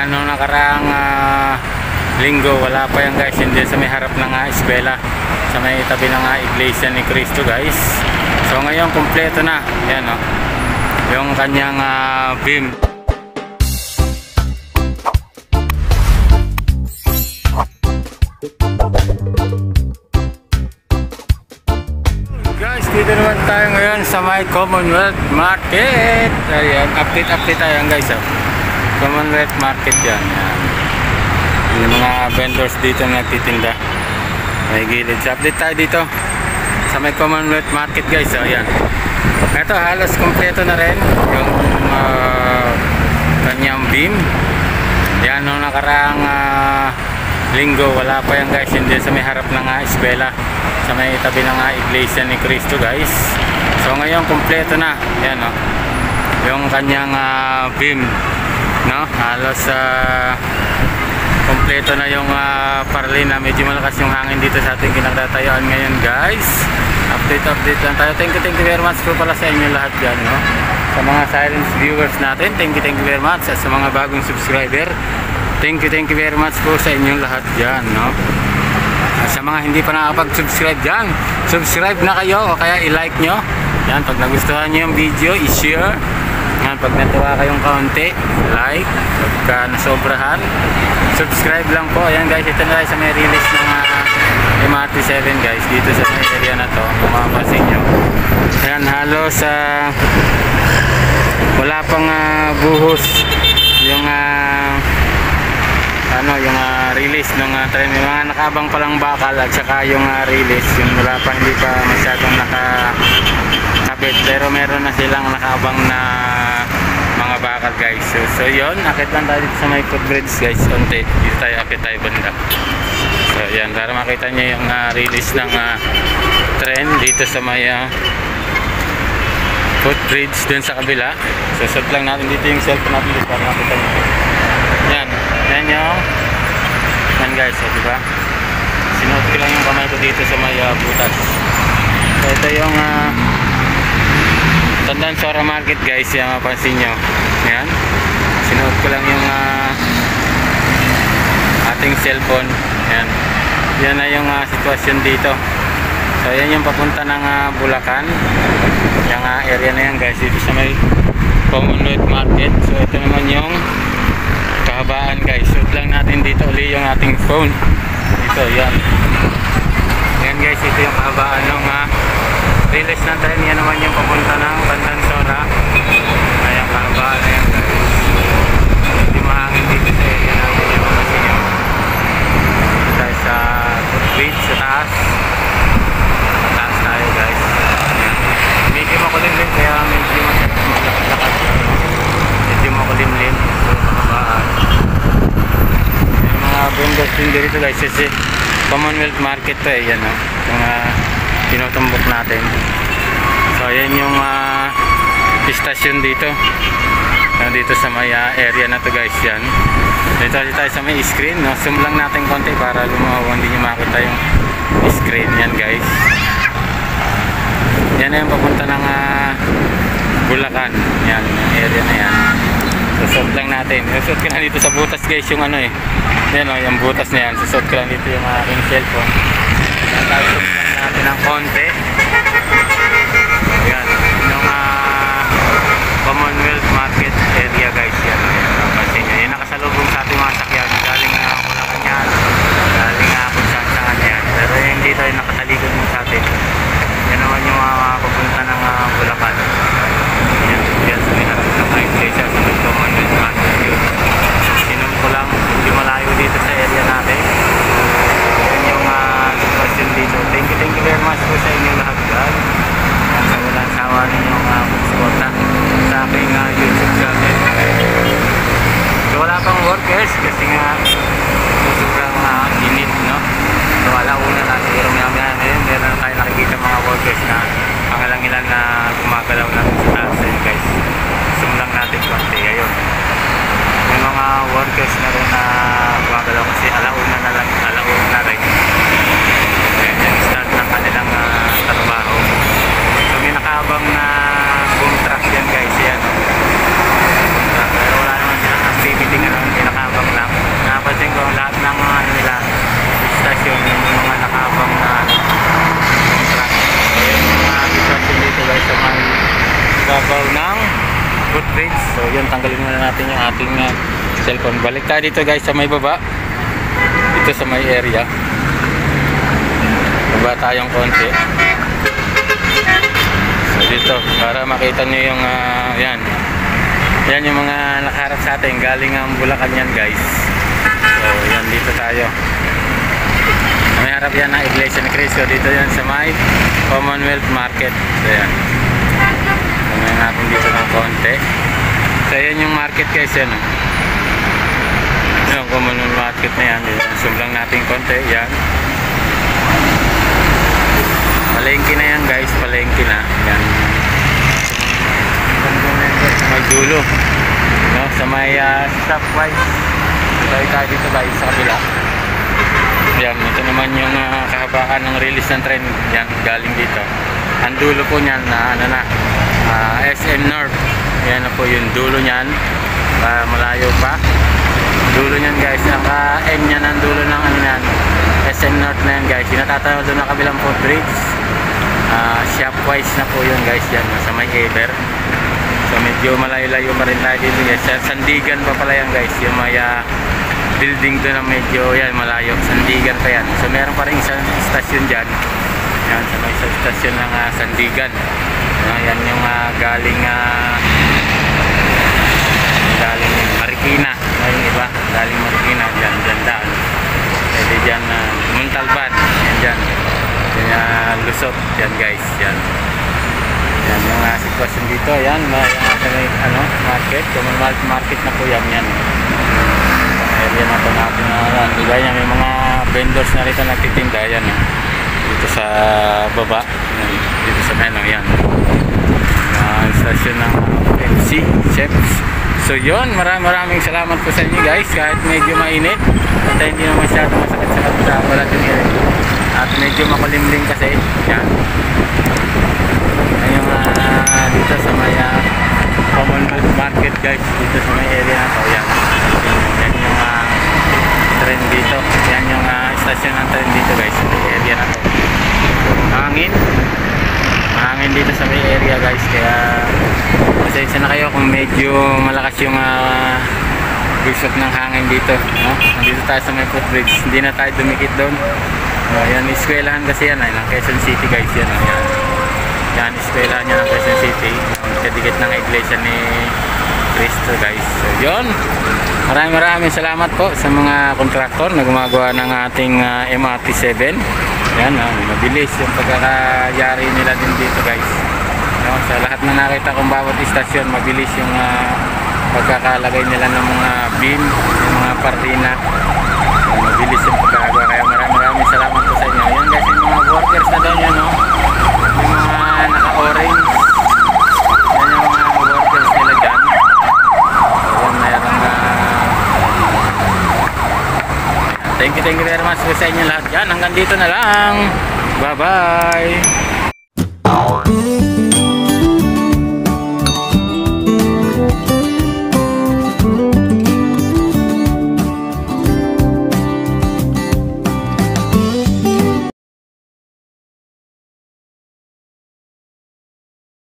Yan, nung nakaraang linggo, wala pa yan guys, hindi sa may harap ng eskwela, sa may tabi ng Iglesia ni Cristo guys. So ngayon kumpleto na, yan o, yung kanyang beam. Guys, dito naman tayo ngayon sa may Commonwealth Market. Ayan, update tayo guys. Commonwealth Market yan. Yung mga vendors dito na nagtitinda. May gilid. So, update tayo dito sa may Commonwealth Market guys. Ayan. Ito halos kompleto na rin yung kanyang beam. Yan, nung nakaraang linggo, wala pa yan guys, hindi sa may harap ng eskwela, sa may tabi ng Iglesia ni Cristo guys. So ngayon kompleto na, yan o, yung kanyang beam, no? Halos kompleto na yung parlina. Medyo malakas yung hangin dito sa ating kinagtatayuan ngayon guys. Update lang tayo. Thank you very much po pala sa inyo lahat dyan, no? Sa mga silent viewers natin, thank you very much. At sa mga bagong subscriber, thank you very much po sa inyong lahat dyan, no? At sa mga hindi pa nakapag-subscribe dyan, subscribe na kayo o kaya i-like nyo. Yan, pag nagustuhan nyo yung video, i-share. Yan, pag natuwa kayong kaunti, like. Pagka nasobrahan, subscribe lang po. Ayan guys, ito na tayo sa may release ng MRT7 guys, dito sa may area na to, kung makapansin nyo. Ayan, halos wala pang buhos yung yung release ng train. Yung mga nakabang palang bakal at saka yung release, yung wala pa, hindi pa masyadong nakakabit, pero meron na silang nakabang na mga bakal guys. So yun, akit lang tayo dito sa may footbridge guys, konti dito tayo, akit tayo banda. So yan, para makita nyo yung release ng train dito sa may footbridge dun sa kabila. So shot lang natin dito yung cellphone natin dito para makita nyo. Yan, yan yung yan guys, diba? Sinuot ko lang yung kamay ko dito sa may butas. So ito yung Tandaan Sora Market guys, yan mapansin nyo. Yan, sinuot ko lang yung ating cellphone. Yan, yan na yung sitwasyon dito. So yan yung papunta ng Bulacan, yung area na yan guys, dito sa may Commonwealth Market. So ito naman yung kahabaan guys. Shoot lang natin dito uli yung ating phone dito. Yan, yan guys, ito yung kahabaan ng release na train. Yan naman yung papunta ng Bandang Sora. Ayan, kahabaan na yan guys. Hindi mahangin dito sa area natin, yung mapasin nyo. Tayo sa footbridge sa taas. Taas tayo guys. Ayan, medyo makulimlim, kaya medyo maglakad. Medyo makulimlim. So kahabaan, yung mga vendors din dito guys, kasi Commonwealth Market to yan o, yung tinutumbok natin. So yan yung istasyon dito, dito sa may area na to guys. Yan, dito tayo sa may screen, no? Zoom lang natin konti para lumawa, hindi nyo makita yung screen. Yan guys, yan na yung papunta ng Bulacan. Yan, yung area na yan. Susot lang natin. Susot ko na dito sa butas guys, yung yan o, yung butas na yan. Susot ko lang dito yung aking cellphone. Susot lang natin ng konti. Yan, yung Commonwealth Market area guys. Yan, kasi yan nakasalubong sa ating mga sakyan. Galing Bulacan yan, galing kung saan yan. Pero hindi tayo nakatalikod mo sa atin. Yan naman yung papunta ng Bulacan. Yan, yan sa may harap ng Iglesia sa may Commonwealth Market. Sinun ko lang, hindi malayo dito sa area natin. Yan yung sitwasyon dito. Thank you very much po sa inyo lahat guys. Sa walang sawa ninyong pagsuporta sa aking YouTube channel. So wala pang workers kasi nga sobrang init, no? So alauna na, siguro maya ngayon meron na tayo nakikita mga workers na pangalangilan na gumagalaw na sa taas guys. Zoom lang natin konti. Ayun, may mga workers na rin na gumagalaw kasi alauna na lang, alauna na rin. Ayan yung start ng kanilang trabaho. So may nakaabang na boom truck yan guys. Yan, pero wala naman silang activity, hindi nakaabang natin yung ating cellphone. Balik tayo dito guys sa may baba. Dito sa may area. Baba tayong konti. So dito, para makita nyo yung yan. Yan yung mga nakaharap sa atin. Galing ang Bulacan yan guys. So yan, dito tayo. May harap yan na Iglesia ni Cristo. Dito yan sa may Commonwealth Market. So yan. Tumayin natin dito ng konti. So yan yung market guys yan. Yung Commonwealth Market na yan. Zoom lang natin konti. Yan. Palengke na yan guys. Palengke na. Yan. Sa may dulo. No? Sa may stopwise. Tayo dito guys sa kabila. Yan, ito naman yung kahabaan ng release ng train. Yan, galing dito. Ang dulo po niyan na SM North. Yan na po yung dulo niyan. Malayo pa. Dulo niyan guys. Naka-M niyan ang dulo ng SM North na yan guys. Natatanaw doon na kabilang footbridge. Shopwise na po yun guys. Yan, sa may Eber. So medyo malayo-layo pa rin tayo dito guys. Sandigan pa pala yan guys. Yung may building doon na medyo yan malayo. Sandigan pa yan. So meron pa rin isang stasyon dyan. Yan, sa may isang stasyon ng Sandigan. Yan yung galing Marikina. Yung iba, galing Marikina. Dyan daan. Pwede dyan Montalban. Yan dyan. Yan Lusot. Yan guys. Yan. Yan yung sitwasyon dito. Yan. Yung market. Commonwealth Market na po yan. Yan. Area na ito natin diba yan, may mga vendors na rito nagtitinda yan dito sa baba yan, dito sa meno yan stasyon ng MC Chefs. So yun, maraming salamat po sa inyo guys kahit medyo mainit at hindi naman masyado masakit sa balat yung at medyo makulimlim kasi yan yung dito sa may Commonwealth Market guys, dito sa may area na ito yan yung train dito. Yan yung stasyon ng train dito guys. Sa may area na to. Mahangin dito sa may area guys. Kaya pasensya na kayo kung medyo malakas yung gusot ng hangin dito. No? Nandito tayo sa may footbridge. Hindi na tayo dumikit doon. Yan, eskwelahan kasi yan. Ng Quezon City guys. Yan, yan eskwelahan niya ng Quezon City. Kadikit ng iglesia ni Cristo guys. So yun, maraming salamat po sa mga kontraktor na gumagawa ng ating MRT7. Yan, mabilis yung pagkakayari nila din dito guys. No, sa lahat na nakita kong bawat istasyon, mabilis yung pagkakalagay nila ng mga beam, yung mga partina. Mabilis yung pagkakagawa. Kaya maraming salamat po sa inyo. Yan guys, yung mga workers na doon yun, no? Yung mga naka-orange. Yan yung mga workers nila dyan. Thank you very much po sa inyo lahat dyan. Hanggang dito na lang. Bye bye.